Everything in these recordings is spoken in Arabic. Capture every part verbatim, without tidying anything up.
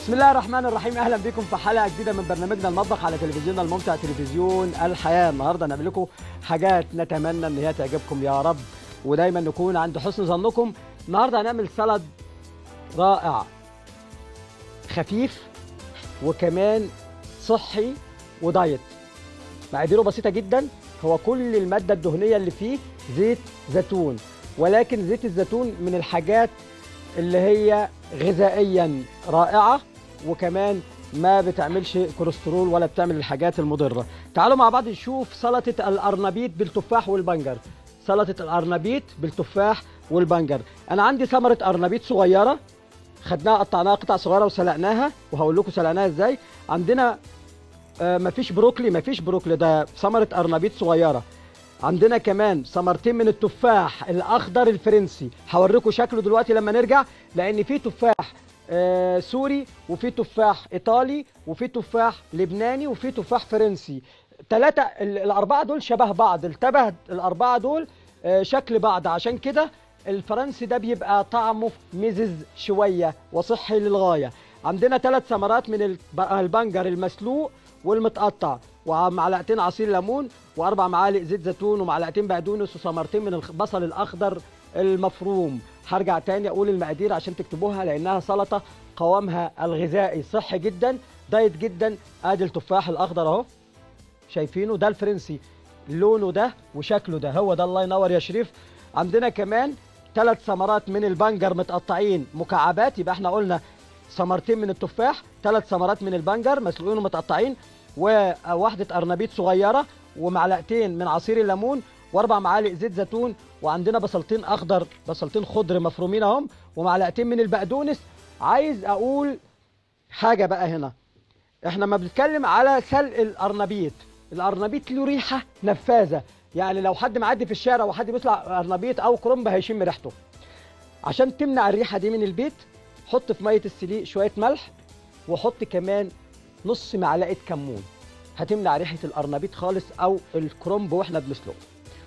بسم الله الرحمن الرحيم. اهلا بكم في حلقه جديده من برنامجنا المطبخ على تلفزيوننا الممتع تلفزيون الحياه. النهارده نعمل لكم حاجات نتمنى ان هي تعجبكم يا رب، ودايما نكون عند حسن ظنكم. النهارده هنعمل سلطه رائع خفيف وكمان صحي ودايت. مقاديره بسيطه جدا، هو كل الماده الدهنيه اللي فيه زيت زيتون، ولكن زيت الزيتون من الحاجات اللي هي غذائيا رائعه وكمان ما بتعملش كوليسترول ولا بتعمل الحاجات المضره. تعالوا مع بعض نشوف سلطه القرنبيط بالتفاح والبنجر. سلطه القرنبيط بالتفاح والبنجر. انا عندي ثمره قرنبيط صغيره، خدناها قطعناها قطع صغيره وسلقناها، وهقول لكم سلقناها ازاي. عندنا آه مفيش بروكلي، مفيش بروكلي، ده ثمره قرنبيط صغيره. عندنا كمان ثمرتين من التفاح الاخضر الفرنسي، هوريكم شكله دلوقتي لما نرجع، لان في تفاح آه سوري وفي تفاح ايطالي وفي تفاح لبناني وفي تفاح فرنسي. ثلاثه الاربعه دول شبه بعض، التبه الاربعه دول آه شكل بعض، عشان كده الفرنسي ده بيبقى طعمه مزز شويه وصحي للغايه. عندنا ثلاث ثمرات من البنجر المسلوق والمتقطع، ومعلقتين عصير ليمون، واربع معالق زيت زيتون، ومعلقتين بقدونس، وثمرتين من البصل الاخضر المفروم. هرجع تاني اقول المقادير عشان تكتبوها، لانها سلطه قوامها الغذائي صحي جدا، دايت جدا. ادي التفاح الاخضر اهو، شايفينه؟ ده الفرنسي، لونه ده وشكله ده، هو ده. الله ينور يا شريف. عندنا كمان ثلاث ثمرات من البنجر متقطعين مكعبات، يبقى احنا قلنا ثمرتين من التفاح، ثلاث ثمرات من البنجر مسلوقين ومتقطعين، وواحده قرنبيط صغيره، ومعلقتين من عصير الليمون، واربع معالق زيت زيتون، وعندنا بصلتين اخضر، بصلتين خضر مفرومين اهم، ومعلقتين من البقدونس. عايز اقول حاجه بقى هنا، احنا ما بنتكلم على سلق القرنبيط، القرنبيط له ريحه نفاذه، يعني لو حد معدي في الشارع وحد بيطلع قرنبيط او كرنب هيشم ريحته. عشان تمنع الريحه دي من البيت، حط في ميه السليق شويه ملح، وحط كمان نص معلقه كمون، هتمنع ريحه القرنبيط خالص او الكرنب واحنا بنسلقه.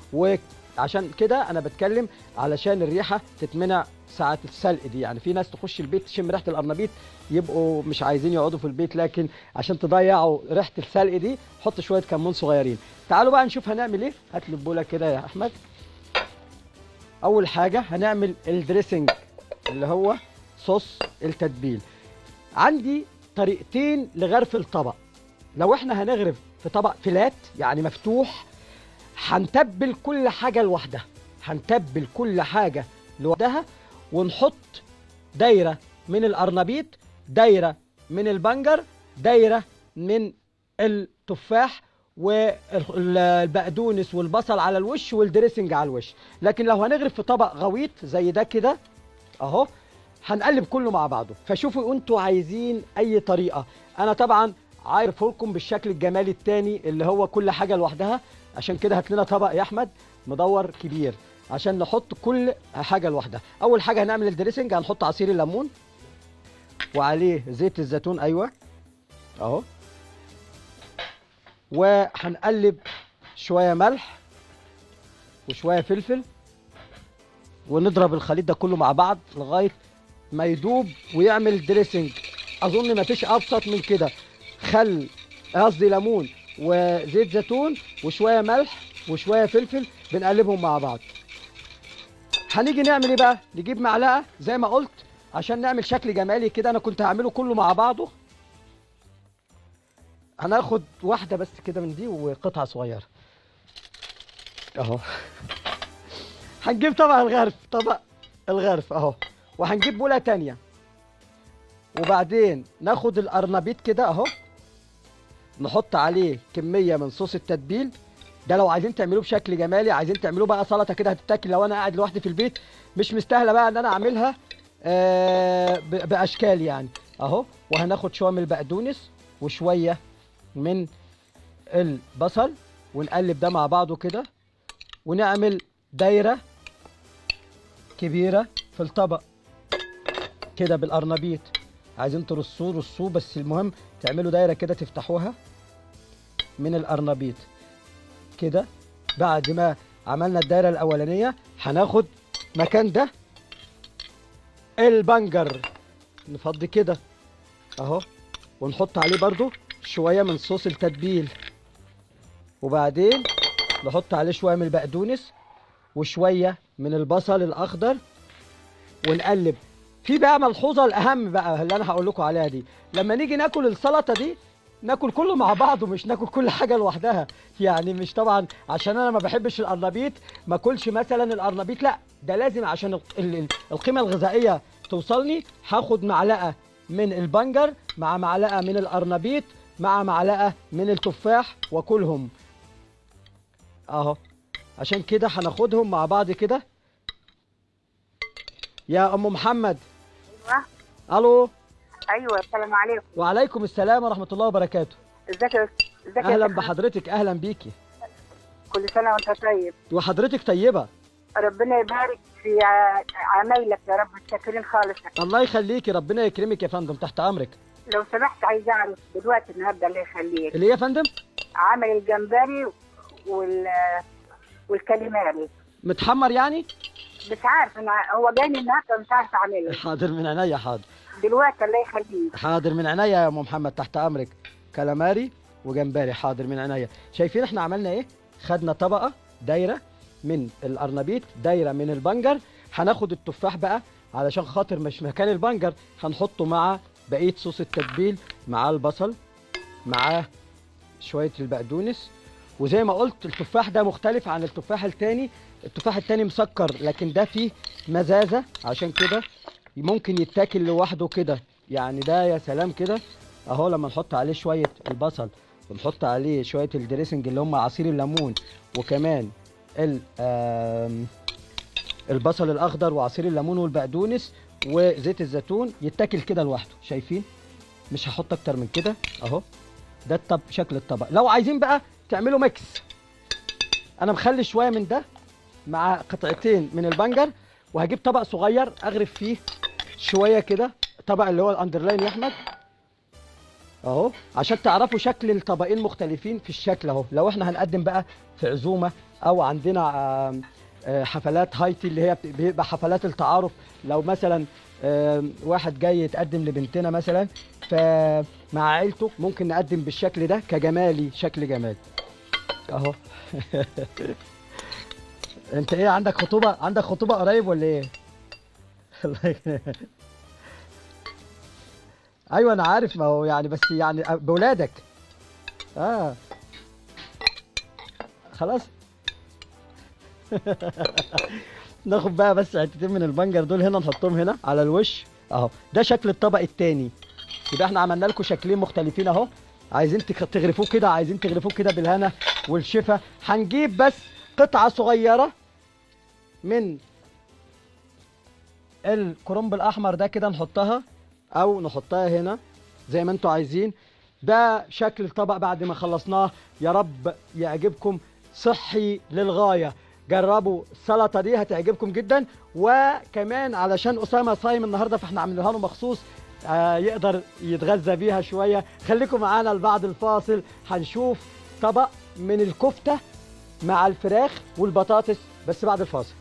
وعشان كده انا بتكلم علشان الريحه تتمنع ساعه السلق دي، يعني في ناس تخش البيت تشم ريحه القرنبيط يبقوا مش عايزين يقعدوا في البيت، لكن عشان تضيعوا ريحه السلق دي حط شويه كمون صغيرين. تعالوا بقى نشوف هنعمل ايه. هات لي البوله كده يا احمد. اول حاجه هنعمل الدريسنج اللي هو صوص التتبيل. عندي طريقتين لغرف الطبق. لو احنا هنغرف في طبق فلات يعني مفتوح، هنتبل كل حاجه لوحدها، هنتبل كل حاجه لوحدها، ونحط دايره من القرنبيط، دايره من البنجر، دايره من التفاح، والبقدونس والبصل على الوش، والدريسنج على الوش. لكن لو هنغرف في طبق غويط زي ده كده اهو، هنقلب كله مع بعضه. فشوفوا انتوا عايزين اي طريقه. انا طبعا عارف لكم بالشكل الجمالي التاني اللي هو كل حاجه لوحدها، عشان كده هات لنا طبق يا احمد مدور كبير عشان نحط كل حاجه لوحدها. اول حاجه هنعمل الدريسنج، هنحط عصير الليمون وعليه زيت الزيتون، ايوه اهو، وهنقلب شويه ملح وشويه فلفل، ونضرب الخليط ده كله مع بعض لغايه ما يدوب ويعمل دريسنج. اظن ما فيش ابسط من كده. خل، قصدي ليمون وزيت زيتون وشويه ملح وشويه فلفل، بنقلبهم مع بعض. هنيجي نعمل ايه بقى؟ نجيب معلقه زي ما قلت عشان نعمل شكل جمالي كده. انا كنت هعمله كله مع بعضه، هناخد واحده بس كده من دي وقطعه صغيره اهو. هنجيب طبق الغرف، طبق الغرف اهو، وهنجيب بوله تانيه، وبعدين ناخد القرنبيط كده اهو، نحط عليه كميه من صوص التتبيل ده. لو عايزين تعملوه بشكل جمالي، عايزين تعملوه بقى سلطه كده هتتاكل لو انا قاعد لوحدي في البيت، مش مستاهله بقى ان انا اعملها آه باشكال يعني اهو. وهناخد شويه من البقدونس وشويه من البصل، ونقلب ده مع بعضه كده، ونعمل دايره كبيره في الطبق كده بالقرنبيط. عايزين ترصوه رصوه، بس المهم تعملوا دايره كده تفتحوها من القرنبيط كده. بعد ما عملنا الدايره الاولانيه، هناخد مكان ده البنجر، نفضي كده اهو، ونحط عليه برضو شويه من صوص التتبيل، وبعدين نحط عليه شويه من البقدونس وشويه من البصل الاخضر ونقلب. في بقى ملحوظه الاهم بقى اللي انا هقول لكم عليها دي، لما نيجي ناكل السلطه دي ناكل كله مع بعض ومش ناكل كل حاجه لوحدها. يعني مش طبعا عشان انا ما بحبش القرنبيط ما اكلش مثلا القرنبيط، لا ده لازم عشان ال- ال- القيمه الغذائيه توصلني هاخد معلقه من البنجر مع معلقه من القرنبيط مع معلقه من التفاح واكلهم اهو. عشان كده هناخدهم مع بعض كده. يا ام محمد. ايوه الو. ايوه السلام عليكم. وعليكم السلام ورحمه الله وبركاته. ازيك يا ازيك يا اهلا شيخ؟ بحضرتك، اهلا بيكي. كل سنه وانت طيب. وحضرتك طيبه. ربنا يبارك في ع- عمايلك يا رب، شاكرين خالص. الله يخليكي، ربنا يكرمك يا فندم، تحت امرك. لو سمحت عايز اعرف دلوقتي النهارده الله يخليك اللي هي يا فندم عمل الجمبري وال والكاليماري. متحمر يعني. مش عارف انا، هو جاني النهارده مش عارفه اعمله حاضر من عينيا، حاضر دلوقتي الله يخليك. حاضر من عينيا يا ام محمد، تحت امرك. كالاماري وجمبري، حاضر من عينيا. شايفين احنا عملنا ايه؟ خدنا طبقه دايره من القرنبيط، دايره من البنجر. هناخد التفاح بقى علشان خاطر مش مكان البنجر، هنحطه مع بقيه صوص التتبيل، مع البصل، معاه شويه البقدونس. وزي ما قلت التفاح ده مختلف عن التفاح التاني، التفاح التاني مسكر لكن ده فيه مزازه، عشان كده ممكن يتاكل لوحده كده. يعني ده يا سلام كده اهو، لما نحط عليه شويه البصل ونحط عليه شويه الدريسنج اللي هم عصير الليمون، وكمان ال آم، البصل الاخضر وعصير الليمون والبقدونس وزيت الزيتون، يتاكل كده لوحده. شايفين؟ مش هحط اكتر من كده اهو. ده الطب شكل الطبق. لو عايزين بقى تعملوا ميكس، انا مخلي شويه من ده مع قطعتين من البنجر، وهجيب طبق صغير اغرف فيه شويه كده، طبق اللي هو الاندرلاين يا احمد اهو، عشان تعرفوا شكل الطبقين مختلفين في الشكل اهو. لو احنا هنقدم بقى في عزومه او عندنا آم، آه، حفلات هايتي اللي هي بيبقى حفلات التعارف، لو مثلا آم، واحد جاي يتقدم لبنتنا مثلا فمع عيلته، ممكن نقدم بالشكل ده كجمالي، شكل جمالي اهو. انت ايه عندك خطوبه؟ عندك خطوبه قريب ولا ايه؟ الله يك- ايوه انا عارف، ما هو يعني بس يعني بولادك. اه خلاص. ناخد بقى بس حتتين من البنجر دول هنا، نحطهم هنا على الوش اهو. ده شكل الطبق التاني. يبقى احنا عملنا لكم شكلين مختلفين اهو. عايزين تخ- تغرفوه كده، عايزين تغرفوه كده بالهنا والشفا. هنجيب بس قطعه صغيره من الكرنب الاحمر ده كده نحطها، او نحطها هنا زي ما انتوا عايزين. ده شكل الطبق بعد ما خلصناه. يا رب يعجبكم، صحي للغايه. جربوا السلطه دي هتعجبكم جدا. وكمان علشان اسامه صايم النهارده فاحنا عاملينها له مخصوص آه يقدر يتغذى بيها شويه. خليكم معانا لبعد الفاصل، هنشوف طبق من الكفته مع الفراخ والبطاطس بس بعد الفاصل.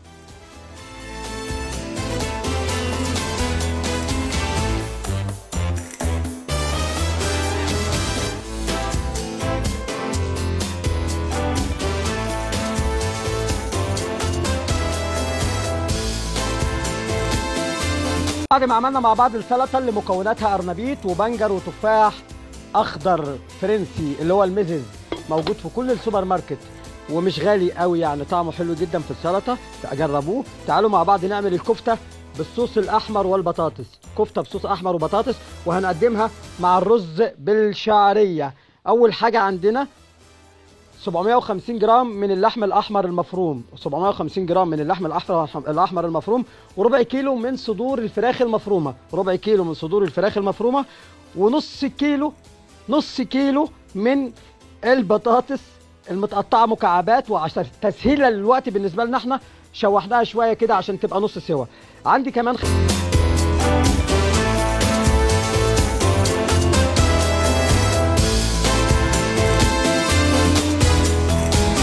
بعد ما عملنا مع بعض السلطه اللي مكوناتها قرنبيط وبنجر وتفاح اخضر فرنسي اللي هو الميزز، موجود في كل السوبر ماركت ومش غالي قوي، يعني طعمه حلو جدا في السلطه، جربوه. تعالوا مع بعض نعمل الكفته بالصوص الاحمر والبطاطس. كفته بصوص احمر وبطاطس، وهنقدمها مع الرز بالشعريه. اول حاجه عندنا سبعمائة وخمسين جرام من اللحم الاحمر المفروم، سبعمائة وخمسين جرام من اللحم الاحمر الاحمر المفروم، وربع كيلو من صدور الفراخ المفرومه، ربع كيلو من صدور الفراخ المفرومه، ونص كيلو نص كيلو من البطاطس المتقطعه مكعبات. وعشان تسهيلا للوقت بالنسبه لنا احنا شوحناها شويه كده عشان تبقى نص سوا. عندي كمان خ...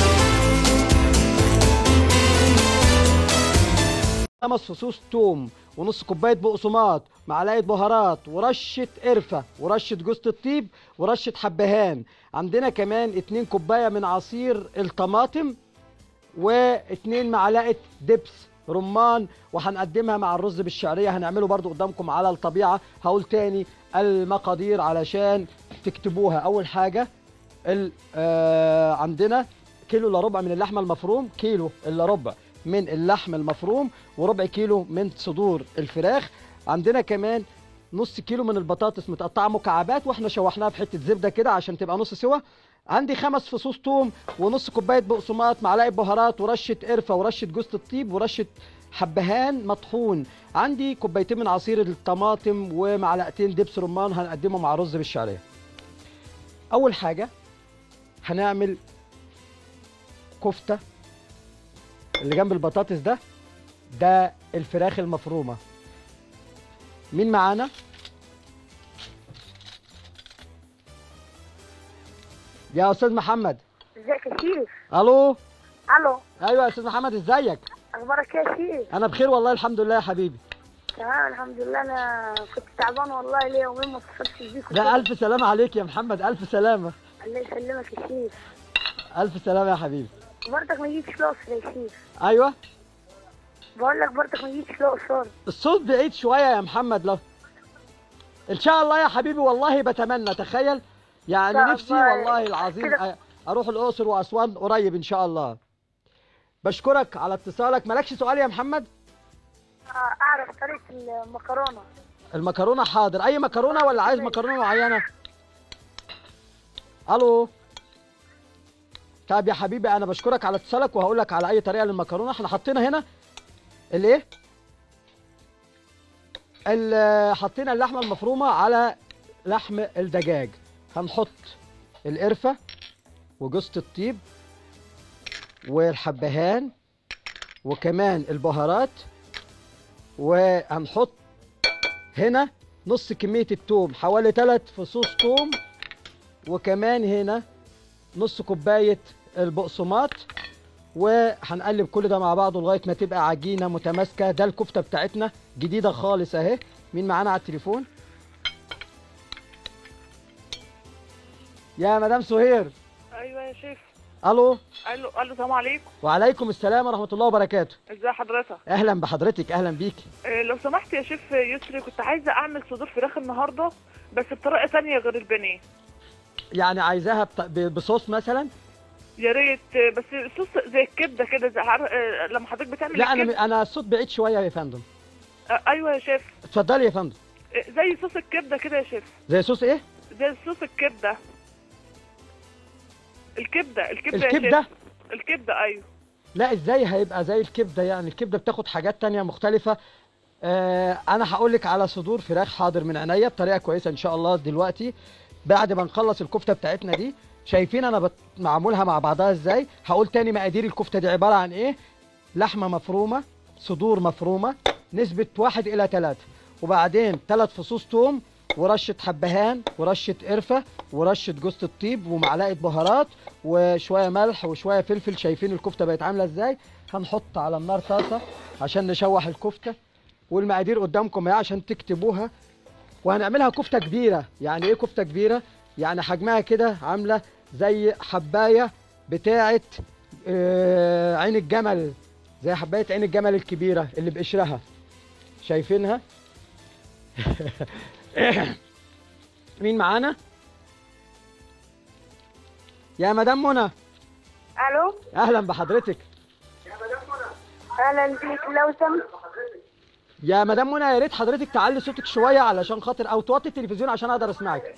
خمس فصوص توم ونص كوبايه بقسماط، معلقه بهارات، ورشه قرفه، ورشه جوز الطيب، ورشه حبهان. عندنا كمان اتنين كوبايه من عصير الطماطم، واتنين معلقه دبس رمان، وهنقدمها مع الرز بالشعريه. هنعمله برضو قدامكم على الطبيعه. هقول تاني المقادير علشان تكتبوها. اول حاجه ال آه عندنا كيلو الا ربع من اللحمه المفروم، كيلو الا ربع من اللحم المفروم، وربع كيلو من صدور الفراخ. عندنا كمان نص كيلو من البطاطس متقطعه مكعبات، واحنا شوحناها بحته زبده كده عشان تبقى نص سوا. عندي خمس فصوص توم، ونص كوبايه بقسماط، معلقه بهارات، ورشه قرفه، ورشه جوز الطيب، ورشه حبهان مطحون. عندي كوبايتين من عصير الطماطم، ومعلقتين دبس رمان هنقدمه مع رز بالشعريه. اول حاجه هنعمل كفته. اللي جنب البطاطس ده ده الفراخ المفرومه. مين معانا؟ يا استاذ محمد. ازيك يا شيف؟ الو. الو. ايوه يا استاذ محمد، ازيك؟ اخبارك ايه يا شيف؟ انا بخير والله الحمد لله يا حبيبي. تمام الحمد لله. انا كنت تعبان والله ليا يومين ما اتصلتش بيك. لا الف سلامه عليك يا محمد، الف سلامه. الله يسلمك يا شيف. الف سلامه يا حبيبي. برضك ما يجيش الاقصر يا شيف. ايوه بقول لك برضك ما يجيش الاقصر. الصوت بعيد شويه يا محمد. لو ان شاء الله يا حبيبي والله بتمنى، تخيل يعني نفسي والله العظيم اروح الاقصر واسوان قريب ان شاء الله. بشكرك على اتصالك. مالكش سؤال يا محمد؟ اعرف طريقه المكرونه. المكرونه حاضر. اي مكرونه ولا عايز مكرونه معينه؟ الو. طب يا حبيبي انا بشكرك على اتصالك، وهقول لك على اي طريقه للمكرونه. احنا حطينا هنا الايه؟ حطينا اللحمه المفرومه على لحم الدجاج. هنحط القرفه وجوز الطيب والحبهان وكمان البهارات، وهنحط هنا نص كميه الثوم، حوالي ثلاث فصوص ثوم، وكمان هنا نص كوبايه البقسماط، وهنقلب كل ده مع بعضه لغايه ما تبقى عجينه متماسكه. ده الكفته بتاعتنا جديده خالص اهي. مين معانا على التليفون؟ يا مدام سهير. ايوه يا شيف. الو. الو الو السلام عليكم. وعليكم السلام ورحمه الله وبركاته. ازي حضرتك؟ اهلا بحضرتك. اهلا بيكي. إيه لو سمحت يا شيف يسري، كنت عايزه اعمل صدور فراخ النهارده بس بطريقه ثانيه غير البانيه. يعني عايزاها بصوص مثلا؟ يا ريت، بس صوص زي الكبده كده، زي عر... لما حضرتك بتعمل لا الكبدة. انا انا الصوت بعيد شويه يا فندم. آه ايوه يا شيف. اتفضلي يا فندم. زي صوص الكبده كده يا شيف. زي صوص ايه؟ زي صوص الكبده. الكبده الكبده الكبده يا شيف. الكبده ايوه. لا ازاي هيبقى زي الكبده؟ يعني الكبده بتاخد حاجات تانية مختلفه. آه انا هقول لك على صدور فراخ حاضر من عينيا بطريقه كويسه ان شاء الله دلوقتي بعد ما نخلص الكفته بتاعتنا دي. شايفين انا بت... معمولها مع بعضها ازاي؟ هقول تاني مقادير الكفته دي عباره عن ايه؟ لحمه مفرومه، صدور مفرومه، نسبه واحد الى ثلاثة، وبعدين ثلاث فصوص توم، ورشه حبهان، ورشه قرفه، ورشه جوز الطيب، ومعلقه بهارات، وشويه ملح وشويه فلفل. شايفين الكفته بقت عامله ازاي؟ هنحط على النار طاسه عشان نشوح الكفته، والمقادير قدامكم اهي عشان تكتبوها. وهنعملها كفته كبيره. يعني ايه كفته كبيره؟ يعني حجمها كده عامله زي حبايه بتاعه آه عين الجمل، زي حبايه عين الجمل الكبيره اللي بقشرها. شايفينها؟ مين معانا؟ يا مدام منى. الو. اهلا بحضرتك. يا مدام منى. اهلا بيك. لو سمحت يا مدام منى يا ريت حضرتك تعلي صوتك شويه علشان خاطر، او توطي التلفزيون عشان اقدر اسمعك.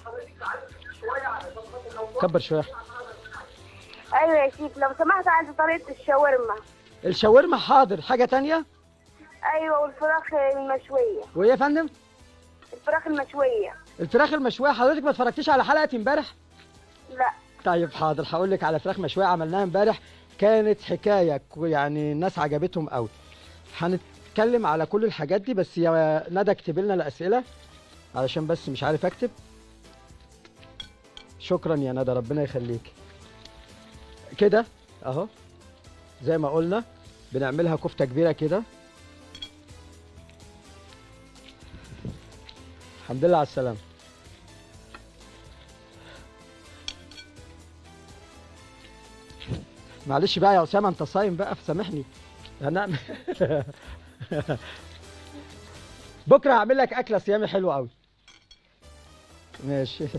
كبر شويه. ايوه يا شيف لو سمحت عايز طريقه الشاورما. الشاورما حاضر. حاجه تانية؟ ايوه والفراخ المشويه. وايه يا فندم؟ الفراخ المشويه. الفراخ المشويه. حضرتك ما اتفرجتيش على حلقه امبارح؟ لا. طيب حاضر هقول لك على فراخ مشويه عملناها امبارح، كانت حكايه يعني الناس عجبتهم قوي. هنتكلم على كل الحاجات دي، بس يا ندى اكتب لنا الاسئله علشان بس مش عارف اكتب. شكرا يا ندى ربنا يخليك. كده اهو زي ما قلنا بنعملها كفته كبيره كده. الحمد لله على السلامه. معلش بقى يا اسامه، انت صايم بقى فسامحني. هنعمل بكره هعمل لك اكله صيامي حلوه قوي. ماشي.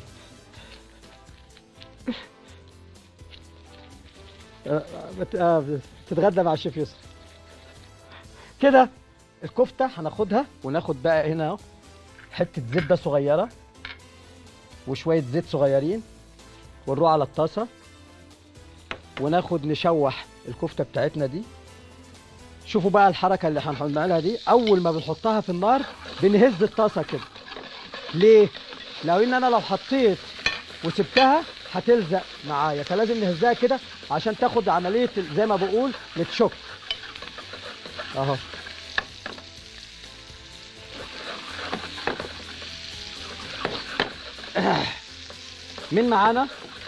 بت- آه، بتتغدى مع الشيف يوسف كده. الكفته هناخدها وناخد بقى هنا اهو حته زبده صغيره وشويه زيت صغيرين ونروح على الطاسه وناخد نشوح الكفته بتاعتنا دي. شوفوا بقى الحركه اللي هنعملها دي، اول ما بنحطها في النار بنهز الطاسه كده. ليه؟ لو ان انا لو حطيت وسبتها هتلزق معايا، فلازم نهزها كده عشان تاخد عمليه زي ما بقول نتشك اهو. مين معانا؟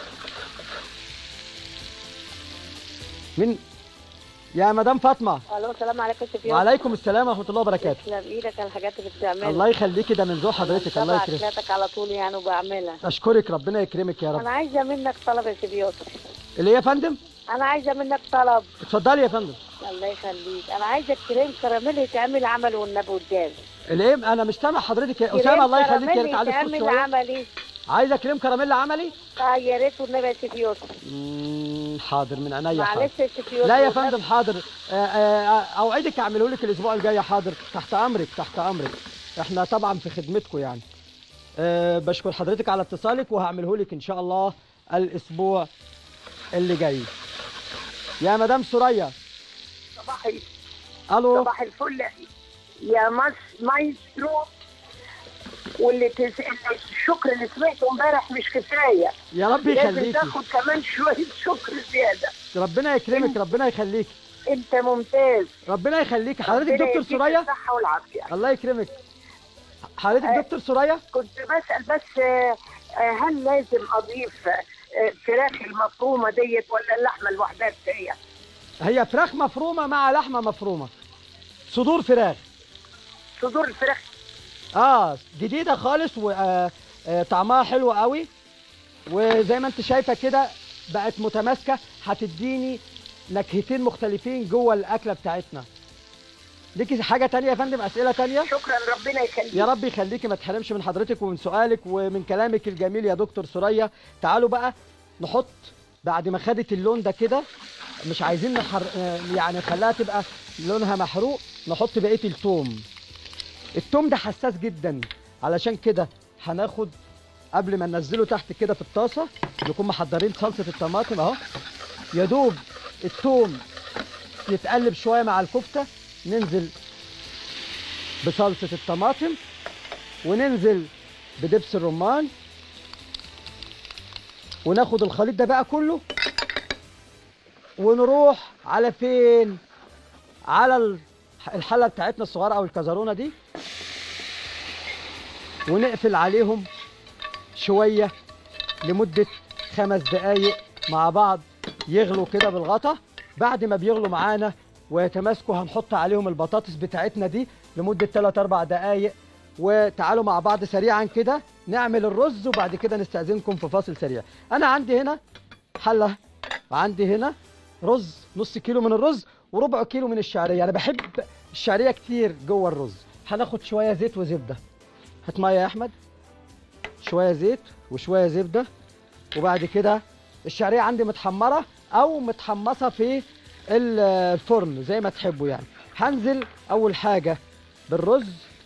مين يا مدام فاطمه؟ الو السلام عليكم يا شيف يوسف. وعليكم السلام ورحمه الله وبركاته. تسلم ايدك على الحاجات اللي بتعملها. الله يخليكي، ده من ذوق حضرتك. الله بتابع يكرمك. اكلاتك على طول يعني وبعملها. اشكرك، ربنا يكرمك يا رب. انا عايزه منك طلب يا شيف يوسف. اللي هي يا فندم؟ انا عايزه منك طلب. اتفضلي يا فندم. الله يخليك، انا عايزه الكريم كراميل يتعمل عمل والنبي قدامي. الايه؟ انا مش سامع حضرتك يا اسامه. الله يخليك يا ريت تعلي الصوت يتعمل شويه. عملي. عايزه كريم كراميل عملي؟ اه يا ريت والنبي يا شيف يوسف. امم حاضر من عينيا. حاضر. معلش يا شيف يوسف. لا يا فندم حاضر. آه، آه، اوعدك اعمله لك الاسبوع الجاي. حاضر، تحت امرك تحت امرك. احنا طبعا في خدمتكم يعني. أه بشكر حضرتك على اتصالك وهعمله لك ان شاء الله الاسبوع اللي جاي. يا مدام سوريا. صباح الو. صباح الفل يا مس مايسترو. واللي تس... الشكر اللي سمعته امبارح مش كفايه. يا رب لازم يخليكي. تاخد كمان شويه شكر زياده. ربنا يكرمك، ربنا يخليكي. انت ممتاز. ربنا يخليكي. حضرتك ربنا دكتور يديك سوريا؟ الصحه والعافيه. الله يكرمك. حضرتك آه. دكتور سوريا؟ كنت بسال بس آه، آه، هل لازم اضيف آه، فراخ المفرومه ديت ولا اللحمه لوحدها كفايه؟ هي فراخ مفرومه مع لحمه مفرومه. صدور فراخ. صدور الفراخ. اه جديده خالص وطعمها حلو قوي، وزي ما انت شايفه كده بقت متماسكه، هتديني نكهتين مختلفين جوه الاكله بتاعتنا. ليكي حاجه تانية يا فندم؟ اسئله تانية؟ شكرا ربنا يخليك. يا رب يخليكي، ما تحرمش من حضرتك ومن سؤالك ومن كلامك الجميل يا دكتور سوريا. تعالوا بقى نحط بعد ما خدت اللون ده كده، مش عايزين نحر... يعني نخليها تبقى لونها محروق، نحط بقيه التوم. التوم ده حساس جدا، علشان كده هناخد قبل ما ننزله تحت كده في الطاسه نكون محضرين صلصه الطماطم اهو. يا دوب التوم يتقلب شويه مع الكفته، ننزل بصلصه الطماطم وننزل بدبس الرمان وناخد الخليط ده بقى كله ونروح على فين؟ على الحله بتاعتنا الصغيره او الكزرونه دي، ونقفل عليهم شويه لمده خمس دقايق مع بعض يغلوا كده بالغطا. بعد ما بيغلوا معانا ويتماسكوا هنحط عليهم البطاطس بتاعتنا دي لمده ثلاث أربع دقايق. وتعالوا مع بعض سريعا كده نعمل الرز وبعد كده نستأذنكم في فاصل سريع. انا عندي هنا حله وعندي هنا رز، نص كيلو من الرز وربع كيلو من الشعريه. انا بحب الشعريه كتير جوه الرز. هناخد شويه زيت وزبده. هات ميه يا احمد. شويه زيت وشويه زبده. وبعد كده الشعريه عندي متحمره او متحمصه في الفرن زي ما تحبوا يعني. هنزل اول حاجه بالرز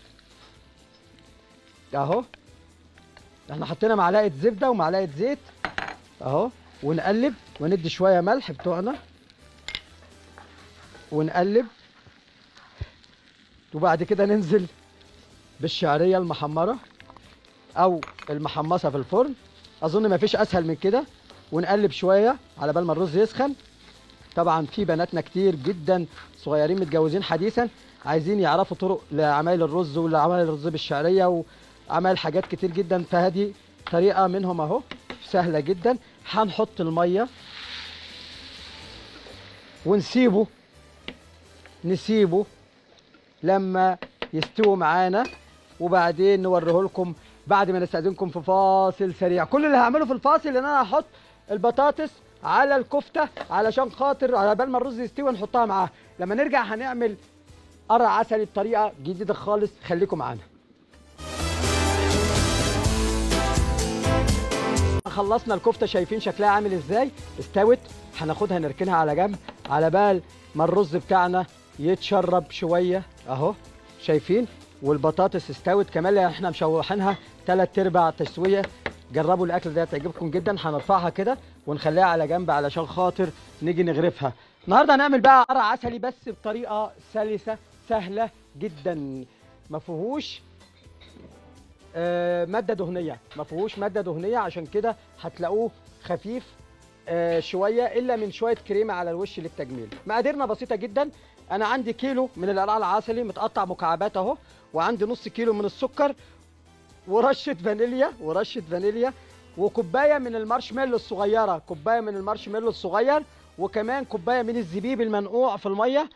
اهو. احنا حطينا معلقه زبده ومعلقه زيت اهو، ونقلب وندي شويه ملح بتوعنا ونقلب. وبعد كده ننزل بالشعريه المحمره او المحمصه في الفرن، اظن مفيش اسهل من كده. ونقلب شويه على بال ما الرز يسخن. طبعا في بناتنا كتير جدا صغيرين متجوزين حديثا عايزين يعرفوا طرق لعمايل الرز ولعمايل الرز بالشعريه وعمل حاجات كتير جدا، فهذه طريقه منهم اهو سهله جدا. هنحط الميه ونسيبه نسيبه لما يستوي معانا، وبعدين نوريه لكم بعد ما نستأذنكم في فاصل سريع. كل اللي هعمله في الفاصل ان انا هحط البطاطس على الكفته علشان خاطر على بال ما الرز يستوي نحطها معاها. لما نرجع هنعمل قرع عسلي بطريقه جديده خالص، خليكم معانا. خلصنا الكفته، شايفين شكلها عامل ازاي؟ استوت. هناخدها نركنها على جنب على بال ما الرز بتاعنا يتشرب شويه اهو، شايفين؟ والبطاطس استوت كمان لان احنا مشوحينها ثلاث ارباع تسويه. جربوا الاكل ده هتعجبكم جدا. هنرفعها كده ونخليها على جنب علشان خاطر نيجي نغرفها. النهارده هنعمل بقى قرع عسلي بس بطريقه سلسه سهله جدا، ما فيهوش آه ماده دهنيه، ما فيهوش ماده دهنيه، عشان كده هتلاقوه خفيف آه شويه الا من شويه كريمه على الوش للتجميل. مقاديرنا بسيطه جدا. انا عندي كيلو من القرع العسلي متقطع مكعبات اهو، وعندي نص كيلو من السكر ورشه فانيليا ورشه فانيليا وكوبايه من المارشميلو الصغيره، كوبايه من المارشميلو الصغير، وكمان كوبايه من الزبيب المنقوع في الميه،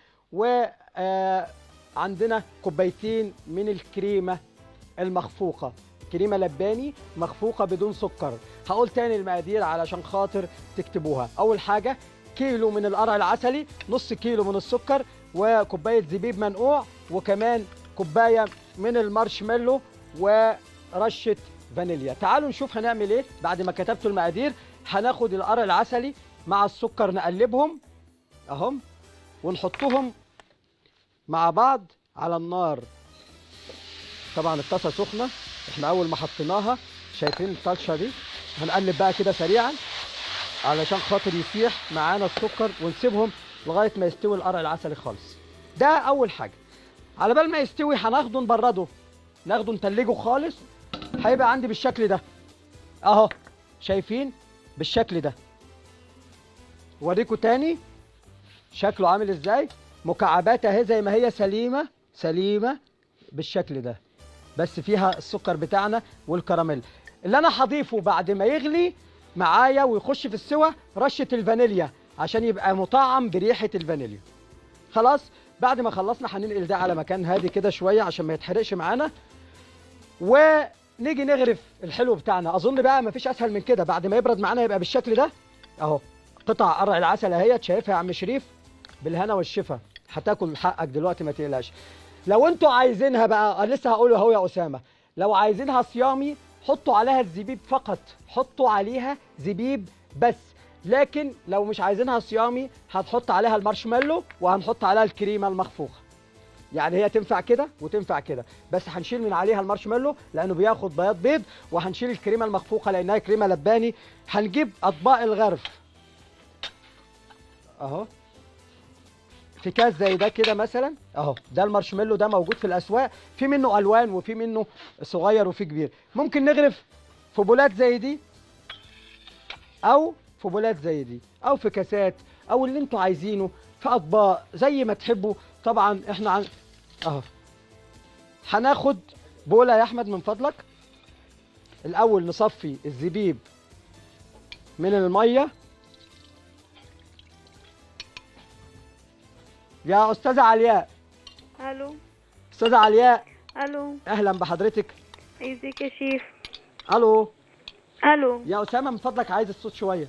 وعندنا كوبايتين من الكريمه المخفوقه، كريمه لباني مخفوقه بدون سكر. هقول تاني المقادير علشان خاطر تكتبوها. اول حاجه كيلو من القرع العسلي، نص كيلو من السكر، وكوبايه زبيب منقوع، وكمان كوبايه من المارشميلو ورشه فانيليا. تعالوا نشوف هنعمل ايه بعد ما كتبتوا المقادير. هناخد القرع العسلي مع السكر نقلبهم اهم ونحطهم مع بعض على النار. طبعا الطاسه سخنه، احنا اول ما حطيناها شايفين الطشه دي. هنقلب بقى كده سريعا علشان خاطر يسيح معانا السكر، ونسيبهم لغايه ما يستوي القرع العسلي خالص. ده اول حاجه. على بال ما يستوي هناخده نبرده، ناخده نتلجه خالص. هيبقى عندي بالشكل ده اهو، شايفين؟ بالشكل ده. اوريكم تاني شكله عامل ازاي. مكعبات اهي زي ما هي سليمه سليمه بالشكل ده، بس فيها السكر بتاعنا والكراميل. اللي انا هضيفه بعد ما يغلي معايا ويخش في السوا رشه الفانيليا عشان يبقى مطعم بريحه الفانيليا. خلاص بعد ما خلصنا هننقل ده على مكان هادي كده شويه عشان ما يتحرقش معانا، ونيجي نغرف الحلو بتاعنا. اظن بقى مفيش اسهل من كده. بعد ما يبرد معانا يبقى بالشكل ده اهو. قطع قرع العسل اهي، شايفها يا عم شريف؟ بالهنا والشفا، هتاكل حقك دلوقتي ما تقلقش. لو انتوا عايزينها بقى، لسه هقوله اهو يا اسامه، لو عايزينها صيامي حطوا عليها الزبيب فقط، حطوا عليها زبيب بس. لكن لو مش عايزينها صيامي هتحط عليها المارشميلو وهنحط عليها الكريمه المخفوقه. يعني هي تنفع كده وتنفع كده، بس هنشيل من عليها المارشميلو لانه بياخد بياض بيض، وهنشيل الكريمه المخفوقه لانها كريمه لباني. هنجيب اطباق الغرف اهو في كاس زي ده كده مثلا اهو. ده المارشميلو ده موجود في الاسواق، في منه الوان وفي منه صغير وفي كبير. ممكن نغرف في بولات زي دي او في بولات زي دي او في كاسات او اللي انتوا عايزينه، في اطباق زي ما تحبوا. طبعا احنا عن... اهو هناخد بوله يا احمد من فضلك. الاول نصفي الزبيب من الميه. يا استاذه علياء. الو. استاذه علياء. الو. اهلا بحضرتك. ازيك يا شيف؟ الو. الو. يا اسامه من فضلك عايز الصوت شويه.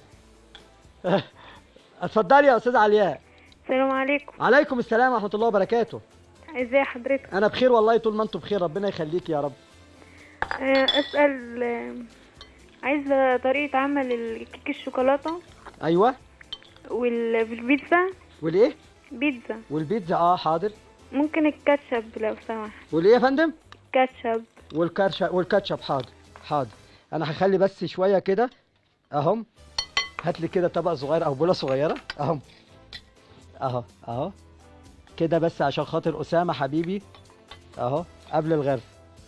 اتفضلي يا استاذه علياء. السلام عليكم. عليكم السلام ورحمه الله وبركاته. ازي حضرتك؟ انا بخير والله، طول ما انتم بخير ربنا يخليك يا رب. آه، اسال آه، عايزه طريقه عمل الكيك الشوكولاته. ايوه. والبيتزا. والايه؟ بيتزا. والبيتزا اه حاضر. ممكن الكاتشب لو سمحت. والايه يا فندم؟ كاتشب. والكاتشب والكاتشب حاضر حاضر. انا هخلي بس شويه كده اهم. هات لي كده طبق صغير او بوله صغيره اهم. اهو اهو كده بس عشان خاطر اسامه حبيبي اهو قبل الغرف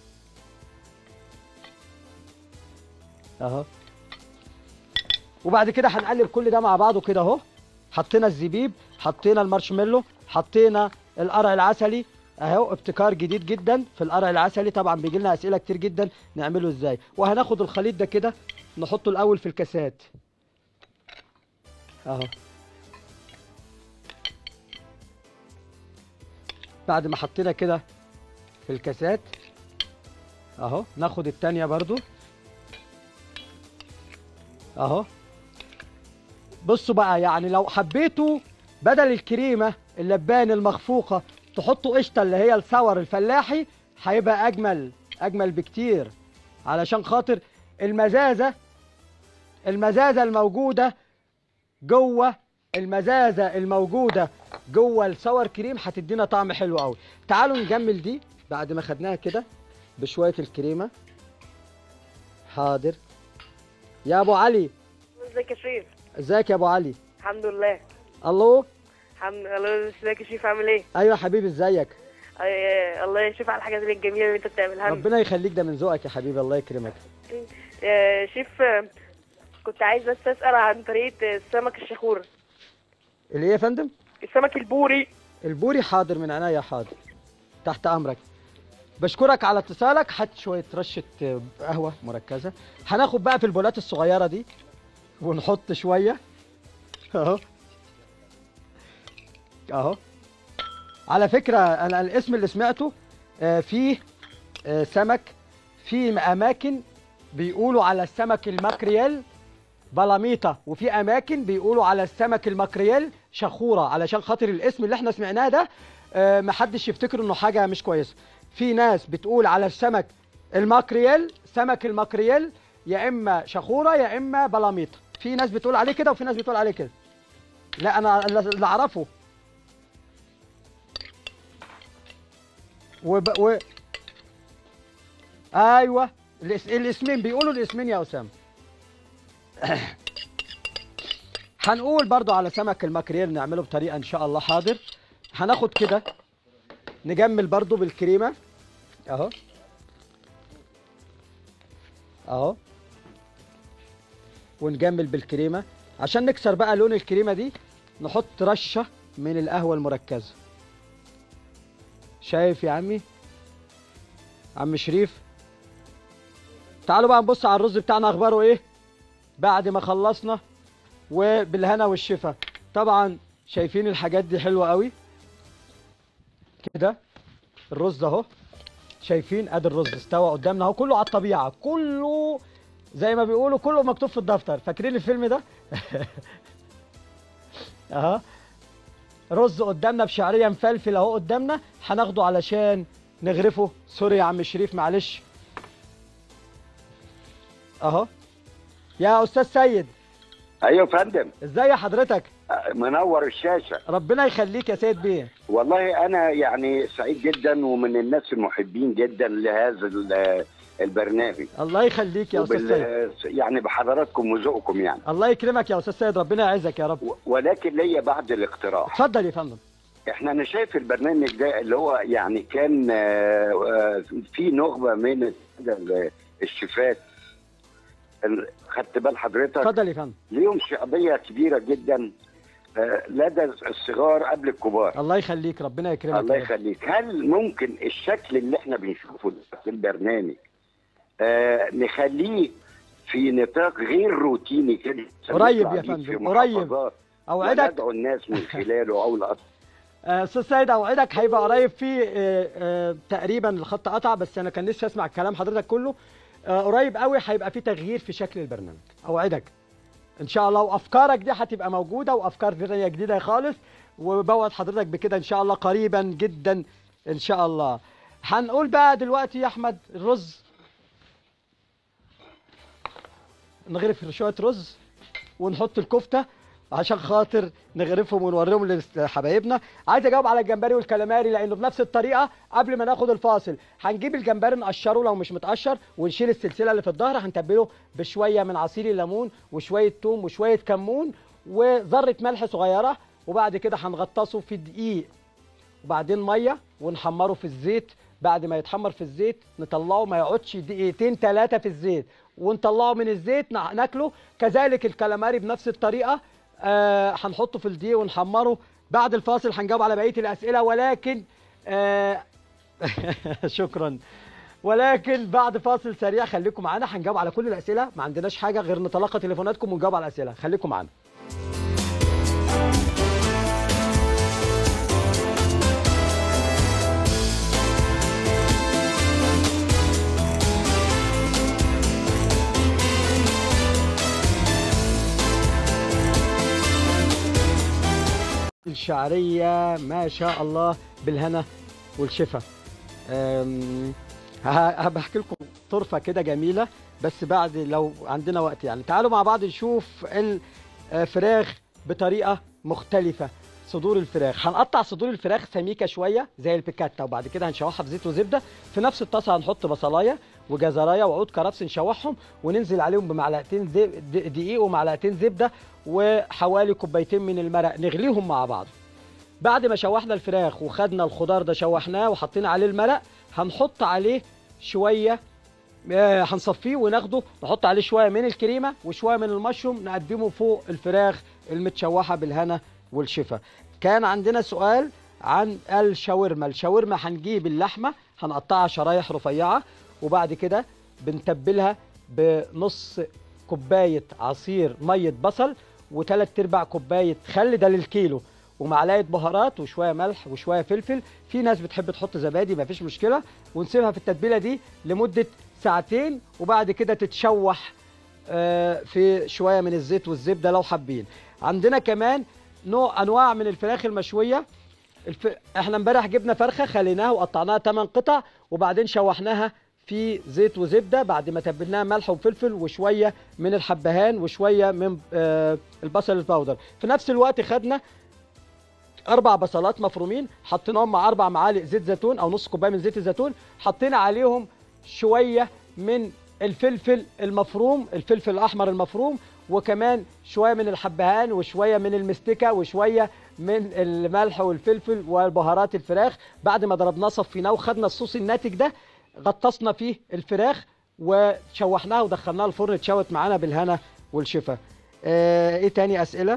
اهو. وبعد كده هنقلب كل ده مع بعضه كده اهو. حطينا الزبيب، حطينا المارشميلو، حطينا القرع العسلي اهو. ابتكار جديد جدا في القرع العسلي، طبعا بيجي لنا اسئله كتير جدا نعمله ازاي. وهناخد الخليط ده كده نحطه الاول في الكاسات اهو. بعد ما حطينا كده في الكاسات اهو ناخد التانية برضو اهو. بصوا بقى، يعني لو حبيتوا بدل الكريمه اللبان المخفوقه تحطوا قشطه اللي هي الصور الفلاحي، هيبقى اجمل اجمل بكتير، علشان خاطر المزازه المزازه الموجوده جوه المزازه الموجوده جوه الصور كريم هتدينا طعم حلو قوي. تعالوا نجمل دي بعد ما خدناها كده بشويه الكريمه. حاضر يا ابو علي. ازيك يا شريف؟ ازيك يا ابو علي؟ الحمد لله. الله. الحمد لله. ازيك يا شريف؟ عامل ايه؟ ايوه حبيبي ازيك؟ آه الله يشوف على الحاجات الجميله اللي انت بتعملها. ربنا يخليك، ده من ذوقك يا حبيبي، الله يكرمك. آه شريف، آه، كنت عايز بس اسال عن طريقه السمك الشخور. اللي ايه يا فندم؟ السمك البوري. البوري، حاضر من عينيا، حاضر تحت امرك. بشكرك على اتصالك. هات شويه رشه قهوه مركزه. هناخد بقى في البولات الصغيره دي ونحط شويه اهو اهو. على فكره انا الاسم اللي سمعته آه فيه آه سمك، في اماكن بيقولوا على السمك الماكريل بلاميطه، وفي اماكن بيقولوا على السمك الماكريل شخوره، علشان خاطر الاسم اللي احنا سمعناه ده آه محدش يفتكر انه حاجه مش كويسه. في ناس بتقول على السمك الماكريل سمك الماكريل يا اما شخوره يا اما بلاميطه، في ناس بتقول عليه كده وفي ناس بتقول عليه كده. لا انا اللي اعرفه وب... و... ايوه الاس... الاسمين بيقولوا الاسمين يا اسامه. هنقول برضو على سمك الماكريل نعمله بطريقه ان شاء الله. حاضر. هناخد كده نجمل برضو بالكريمه اهو اهو، ونجمل بالكريمه عشان نكسر بقى لون الكريمه دي. نحط رشه من القهوه المركزه. شايف يا عمي عم شريف؟ تعالوا بقى نبص على الرز بتاعنا اخباره ايه بعد ما خلصنا، وبالهنا والشفا. طبعا شايفين الحاجات دي حلوه قوي كده. الرز اهو، شايفين ادي الرز استوى قدامنا اهو، كله على الطبيعه، كله زي ما بيقولوا كله مكتوب في الدفتر. فاكرين الفيلم ده؟ اهو رز قدامنا بشعريه مفلفل اهو قدامنا، هناخده علشان نغرفه. سوري يا عم شريف معلش اهو. يا استاذ سيد. ايوه يا فندم. ازاي حضرتك؟ منور الشاشه. ربنا يخليك يا سيد بيه. والله انا يعني سعيد جدا ومن الناس المحبين جدا لهذا البرنامج. الله يخليك يا استاذ سيد. يعني بحضراتكم وذوقكم يعني. الله يكرمك يا استاذ سيد، ربنا يعزك يا رب. ولكن ليا بعض الاقتراح. اتفضل يا فندم. احنا انا شايف البرنامج ده اللي هو يعني كان في نخبه من الشيفات، خدت بال حضرتك؟ اتفضل يا فندم. ليهم شعبيه كبيره جدا لدى الصغار قبل الكبار. الله يخليك، ربنا يكرمك. الله يخليك. هل ممكن الشكل اللي احنا بنشوفه في البرنامج آه نخليه في نطاق غير روتيني كده قريب يا فندم؟ قريب اوعدك. ندعو الناس من خلاله او لا. استاذ سيد اوعدك هيبقى قريب. في آه آه تقريبا الخط قطع، بس انا كان نفسي اسمع كلام حضرتك كله. آه قريب قوي هيبقى في تغيير في شكل البرنامج، اوعدك ان شاء الله. وافكارك دي هتبقى موجوده، وافكار ثانيه جديده خالص، وبوعد حضرتك بكده ان شاء الله قريبا جدا ان شاء الله. هنقول بقى دلوقتي يا احمد الرز، نغرف شويه رز ونحط الكفته عشان خاطر نغرفهم ونوريهم لحبايبنا. عايز اجاوب على الجمبري والكلاماري لانه بنفس الطريقه. قبل ما ناخد الفاصل هنجيب الجمبري نقشره لو مش متقشر، ونشيل السلسله اللي في الظهر. هنتبله بشويه من عصير الليمون وشويه توم وشويه كمون وذره ملح صغيره، وبعد كده هنغطسه في دقيق وبعدين ميه ونحمره في الزيت. بعد ما يتحمر في الزيت نطلعه، ما يقعدش دقيقتين ثلاثه في الزيت، ونطلعه من الزيت ناكله. كذلك الكلاماري بنفس الطريقه. آه هنحطه في الدقيق ونحمره. بعد الفاصل هنجاوب على بقيه الاسئله، ولكن آه شكرا. ولكن بعد فاصل سريع خليكم معانا، هنجاوب على كل الاسئله، ما عندناش حاجه غير نتلقى تليفوناتكم ونجاوب على الاسئله. خليكم معانا. شعريه ما شاء الله بالهنا والشفا. أم، ه- هبحكي لكم طرفه كده جميله بس بعد لو عندنا وقت يعني. تعالوا مع بعض نشوف الفراخ بطريقه مختلفه. صدور الفراخ هنقطع صدور الفراخ سميكه شويه زي البيكاتا، وبعد كده هنشوحها في زيت وزبده. في نفس الطاسه هنحط بصلايه وجزرايه وعود كرفس نشوحهم، وننزل عليهم بمعلقتين زي- د- دقيق ومعلقتين زبده وحوالي كوبايتين من المرق نغليهم مع بعض. بعد ما شوحنا الفراخ وخدنا الخضار ده شوحناه وحطينا عليه المرق، هنحط عليه شويه آه، هنصفيه وناخده نحط عليه شويه من الكريمه وشويه من المشروم نقدمه فوق الفراخ المتشوحه بالهنا والشفا. كان عندنا سؤال عن الشاورما. الشاورما هنجيب اللحمه هنقطعها شرايح رفيعه، وبعد كده بنتبلها بنص كوبايه عصير ميه بصل وثلاث ارباع كوبايه خل، ده للكيلو، ومعلقه بهارات وشويه ملح وشويه فلفل. في ناس بتحب تحط زبادي مفيش مشكله، ونسيبها في التتبيله دي لمده ساعتين، وبعد كده تتشوح آه، في شويه من الزيت والزبده لو حابين. عندنا كمان نوع انواع من الفراخ المشويه. الف... احنا امبارح جبنا فرخه خليناها وقطعناها ثمان قطع وبعدين شوحناها في زيت وزبده بعد ما تبلناها ملح وفلفل وشويه من الحبهان وشويه من آه البصل الباودر. في نفس الوقت خدنا اربع بصلات مفرومين حطيناهم مع اربع معالق زيت زيتون او نص كوبايه من زيت الزيتون، حطينا عليهم شويه من الفلفل المفروم، الفلفل الاحمر المفروم، وكمان شويه من الحبهان وشويه من المستكه وشويه من الملح والفلفل وبهارات الفراخ. بعد ما ضربناه صفيناه وخدنا الصوص الناتج ده غطسنا فيه الفراخ وشوحناها ودخلناها الفرن اتشوت معانا بالهنا والشفا. اه ايه تاني اسئله؟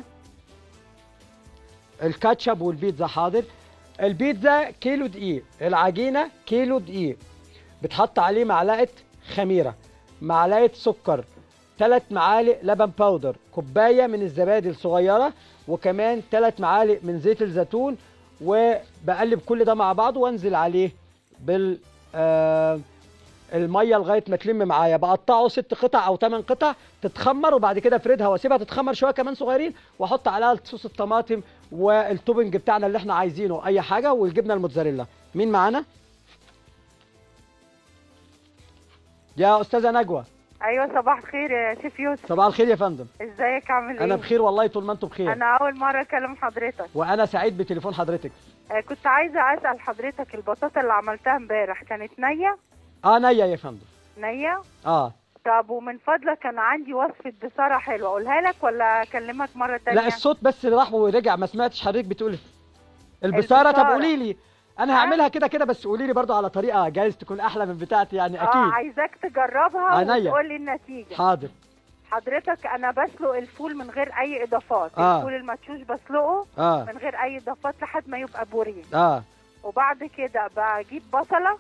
الكاتشب والبيتزا حاضر. البيتزا كيلو دقيق، العجينه كيلو دقيق، بتحط عليه معلقه خميره، معلقه سكر، ثلاث معالق لبن باودر، كوبايه من الزبادي الصغيره، وكمان ثلاث معالق من زيت الزيتون، وبقلب كل ده مع بعضه وانزل عليه بال آه الميه لغايه ما تلم معايا. بقطعه ست قطع او ثمان قطع تتخمر، وبعد كده افردها واسيبها تتخمر شويه كمان صغيرين، واحط عليها صوص الطماطم والتوبنج بتاعنا اللي احنا عايزينه اي حاجه، والجبنه الموتزاريلا. مين معانا؟ يا استاذه نجوى. ايوه صباح الخير يا شيف يوسف. صباح الخير يا فندم. ازيك عامل ايه؟ انا بخير والله طول ما انتم بخير. انا اول مره اكلم حضرتك. وانا سعيد بتليفون حضرتك. آه كنت عايزه اسال حضرتك البطاطا اللي عملتها امبارح كانت نيه؟ اه نيه يا فندم. نيه؟ اه طب ومن فضلك انا عندي وصفه بصاره حلوه اقولها لك ولا اكلمك مره تانية؟ لا الصوت بس اللي راح ورجع ما سمعتش حضرتك بتقول البصاره. طب قولي لي انا هعملها كده كده، بس قولي لي برضو على طريقه جايز تكون احلى من بتاعتي يعني اكيد. اه عايزاك تجربها عينيا. وتقول لي النتيجه. حاضر. حضرتك انا بسلق الفول من غير اي اضافات. آه. الفول المدشوش بسلقه اه من غير اي اضافات لحد ما يبقى بوريه. اه وبعد كده بجيب بصله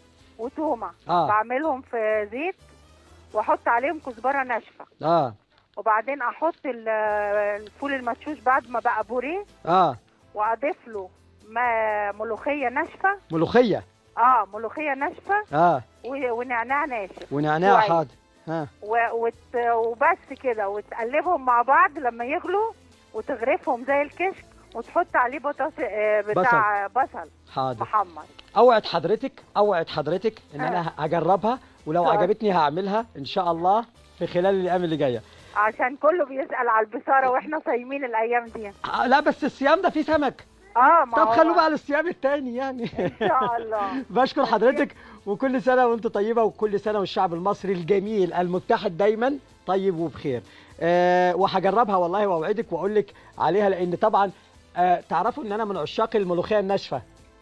وتومه آه. بعملهم في زيت واحط عليهم كزبره ناشفه، اه وبعدين احط ال- الفول المدشوش بعد ما بقى بوريه اه واضيف له ما ملوخيه ناشفه. ملوخيه. اه ملوخيه ناشفه اه و- ونعناع ناشف ونعناع. كويس. حاضر. ها و- وت... وبس كده وتقلبهم مع بعض لما يغلوا وتغرفهم زي الكشك وتحط عليه بطاطا آه، بتاع بصل, بصل حاضر. محمر. اوعد حضرتك اوعد حضرتك ان انا هجربها، ولو طيب. عجبتني هعملها ان شاء الله في خلال الايام اللي جايه. عشان كله بيسأل على البصارة واحنا صايمين الايام دي. آه لا بس الصيام ده فيه سمك. اه ما طب هو خلوه بقى للصيام التاني يعني. ان شاء الله. بشكر حضرتك، وكل سنه وانت طيبه، وكل سنه والشعب المصري الجميل المتحد دايما طيب وبخير. أه وهجربها والله واوعدك واقول لك عليها، لان طبعا أه تعرفوا ان انا من عشاق الملوخيه الناشفه.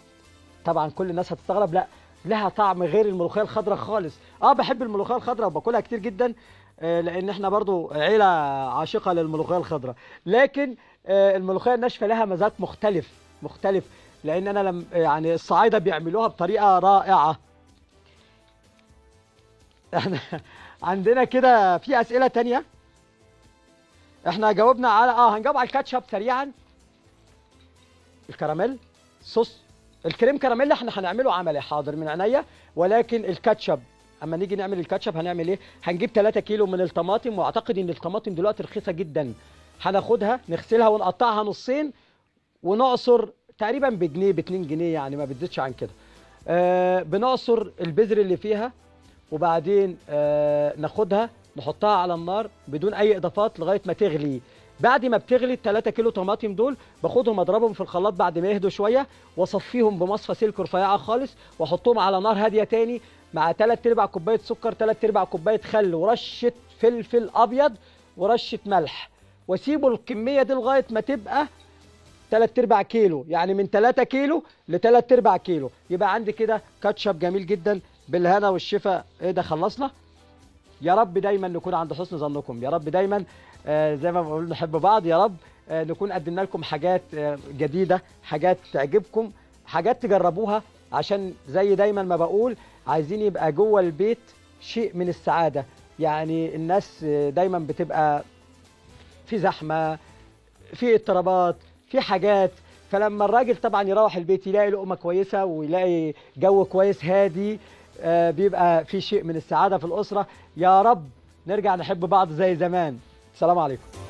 طبعا كل الناس هتستغرب، لا لها طعم غير الملوخيه الخضراء خالص. اه بحب الملوخيه الخضراء وباكلها كتير جدا، آه لان احنا برضو عيله عاشقه للملوخيه الخضراء، لكن آه الملوخيه الناشفه لها مذاق مختلف مختلف، لان انا لم يعني الصعايده بيعملوها بطريقه رائعه. احنا عندنا كده في اسئله تانية. احنا جاوبنا على اه هنجاوب على الكاتشب سريعا. الكراميل صوص الكريم كراميل احنا هنعمله عملي حاضر من عينيا، ولكن الكاتشب اما نيجي نعمل الكاتشب هنعمل ايه؟ هنجيب ثلاثة كيلو من الطماطم، واعتقد ان الطماطم دلوقتي رخيصه جدا. هناخدها نغسلها ونقطعها نصين ونعصر تقريبا بجنيه باتنين جنيه، يعني ما بتزيدش عن كده. آه بنعصر البذر اللي فيها، وبعدين آه ناخدها نحطها على النار بدون اي اضافات لغايه ما تغلي. بعد ما بتغلي التلاتة كيلو طماطم دول باخدهم اضربهم في الخلاط بعد ما يهدوا شويه، واصفيهم بمصفى سلك رفيعه خالص، واحطهم على نار هاديه تاني مع تلات ارباع كوبايه سكر، تلات ارباع كوبايه خل، ورشه فلفل ابيض، ورشه ملح، واسيبه الكميه دي لغايه ما تبقى تلات ارباع كيلو، يعني من تلاتة كيلو ل تلات ارباع كيلو. يبقى عندي كده كاتشب جميل جدا بالهنا والشفا. ايه ده، خلصنا؟ يا رب دايما نكون عند حسن ظنكم، يا رب دايما آه زي ما بقول نحب بعض، يا رب آه نكون قدمنا لكم حاجات آه جديده، حاجات تعجبكم، حاجات تجربوها، عشان زي دايما ما بقول عايزين يبقى جوه البيت شيء من السعاده. يعني الناس آه دايما بتبقى في زحمه، في اضطرابات، في حاجات، فلما الراجل طبعا يروح البيت يلاقي لقمه كويسه ويلاقي جو كويس هادي، آه بيبقى في شيء من السعاده في الاسره. يا رب نرجع نحب بعض زي زمان. السلام عليكم.